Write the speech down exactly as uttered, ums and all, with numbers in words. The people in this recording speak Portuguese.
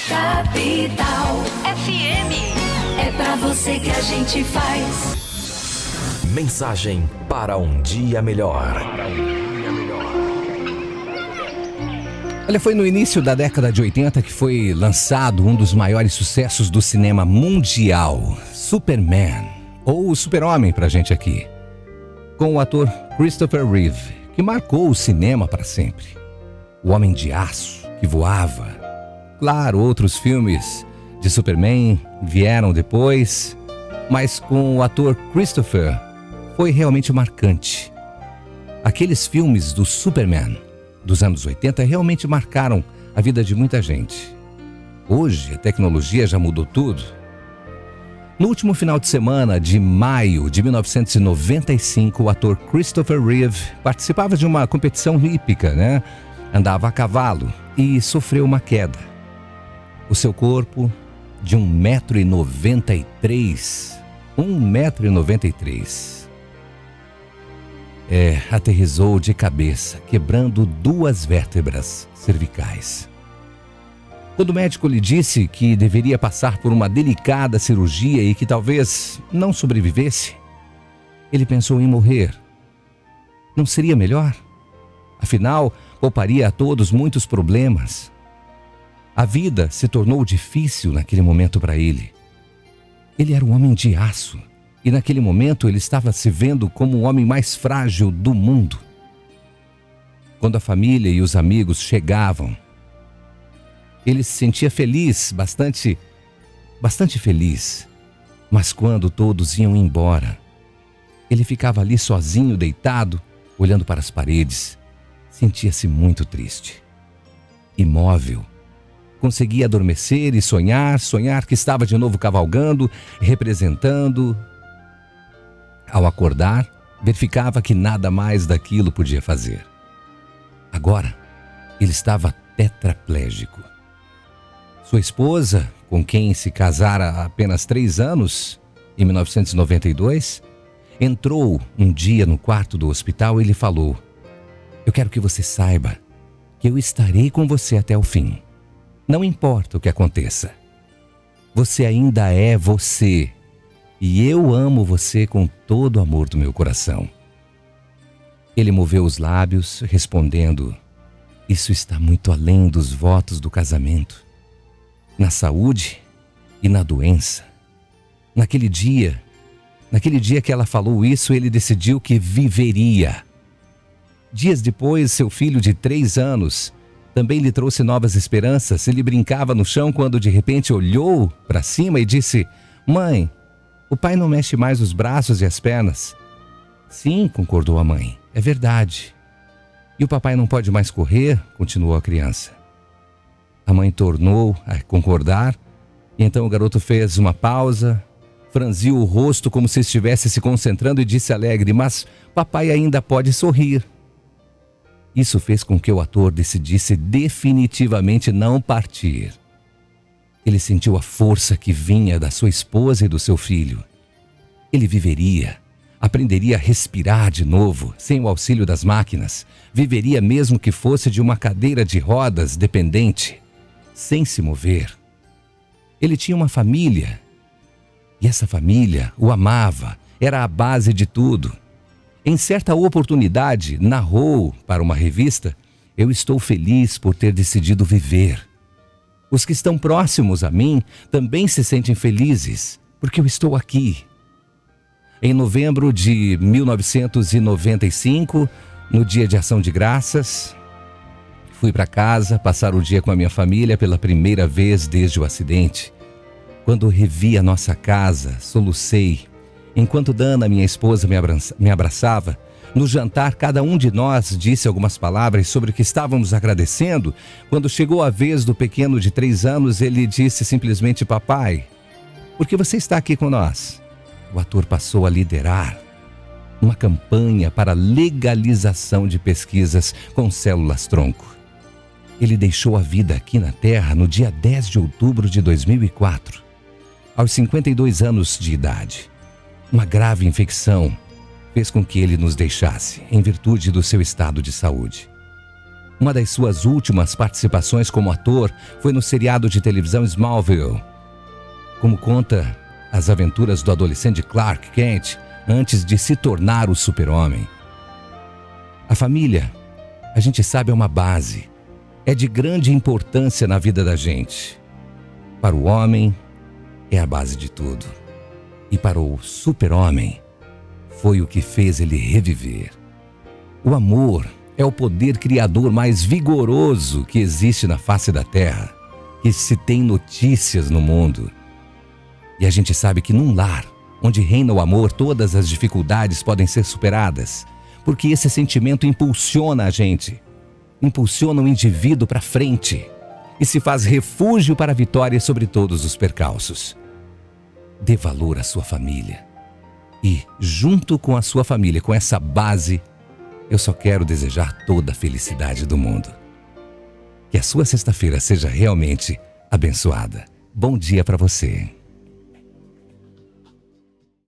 Capital F M. É pra você que a gente faz. Mensagem para um dia melhor. Olha, foi no início da década de oitenta que foi lançado um dos maiores sucessos do cinema mundial, Superman, ou o Super-Homem pra gente aqui, com o ator Christopher Reeve, que marcou o cinema para sempre. O Homem de Aço, que voava. Claro, outros filmes de Superman vieram depois, mas com o ator Christopher foi realmente marcante. Aqueles filmes do Superman dos anos oitenta realmente marcaram a vida de muita gente. Hoje, a tecnologia já mudou tudo. No último final de semana de maio de mil novecentos e noventa e cinco, o ator Christopher Reeve participava de uma competição hípica, né? Andava a cavalo e sofreu uma queda. O seu corpo, de um metro e noventa e três, um metro e noventa e três, É, aterrissou de cabeça, quebrando duas vértebras cervicais. Quando o médico lhe disse que deveria passar por uma delicada cirurgia e que talvez não sobrevivesse, ele pensou em morrer. Não seria melhor? Afinal, pouparia a todos muitos problemas. A vida se tornou difícil naquele momento para ele. Ele era um homem de aço. E naquele momento ele estava se vendo como o homem mais frágil do mundo. Quando a família e os amigos chegavam, ele se sentia feliz, bastante, bastante feliz. Mas quando todos iam embora, ele ficava ali sozinho, deitado, olhando para as paredes. Sentia-se muito triste. Imóvel. Conseguia adormecer e sonhar, sonhar que estava de novo cavalgando, representando. Ao acordar, verificava que nada mais daquilo podia fazer. Agora, ele estava tetraplégico. Sua esposa, com quem se casara há apenas três anos, em mil novecentos e noventa e dois, entrou um dia no quarto do hospital e lhe falou: "Eu quero que você saiba que eu estarei com você até o fim. Não importa o que aconteça. Você ainda é você. E eu amo você com todo o amor do meu coração." Ele moveu os lábios, respondendo: "Isso está muito além dos votos do casamento. Na saúde e na doença." Naquele dia, naquele dia que ela falou isso, ele decidiu que viveria. Dias depois, seu filho de três anos também lhe trouxe novas esperanças. Ele brincava no chão quando de repente olhou para cima e disse: "Mãe, o pai não mexe mais os braços e as pernas." "Sim", concordou a mãe, "é verdade." "E o papai não pode mais correr?", continuou a criança. A mãe tornou a concordar, e então o garoto fez uma pausa, franziu o rosto como se estivesse se concentrando e disse alegre: "Mas papai ainda pode sorrir." Isso fez com que o ator decidisse definitivamente não partir. Ele sentiu a força que vinha da sua esposa e do seu filho. Ele viveria, aprenderia a respirar de novo, sem o auxílio das máquinas. Viveria mesmo que fosse de uma cadeira de rodas dependente, sem se mover. Ele tinha uma família, e essa família o amava, era a base de tudo. Em certa oportunidade, narrou para uma revista: "Eu estou feliz por ter decidido viver. Os que estão próximos a mim também se sentem felizes, porque eu estou aqui." Em novembro de mil novecentos e noventa e cinco, no dia de Ação de Graças, fui para casa passar o dia com a minha família pela primeira vez desde o acidente. Quando revi a nossa casa, solucei. Enquanto Dana, minha esposa, me abra- me abraçava, no jantar, cada um de nós disse algumas palavras sobre o que estávamos agradecendo. Quando chegou a vez do pequeno de três anos, ele disse simplesmente: "Papai, por que você está aqui com nós?" O ator passou a liderar uma campanha para legalização de pesquisas com células-tronco. Ele deixou a vida aqui na Terra no dia dez de outubro de dois mil e quatro, aos cinquenta e dois anos de idade. Uma grave infecção fez com que ele nos deixasse, em virtude do seu estado de saúde. Uma das suas últimas participações como ator foi no seriado de televisão Smallville. Como conta as aventuras do adolescente Clark Kent antes de se tornar o super-homem. A família, a gente sabe, é uma base. É de grande importância na vida da gente. Para o homem, é a base de tudo. E para o super-homem, foi o que fez ele reviver. O amor é o poder criador mais vigoroso que existe na face da Terra, que se tem notícias no mundo. E a gente sabe que num lar, onde reina o amor, todas as dificuldades podem ser superadas, porque esse sentimento impulsiona a gente, impulsiona o indivíduo para frente e se faz refúgio para a vitória sobre todos os percalços. Dê valor à sua família. E, junto com a sua família, com essa base, eu só quero desejar toda a felicidade do mundo. Que a sua sexta-feira seja realmente abençoada. Bom dia para você.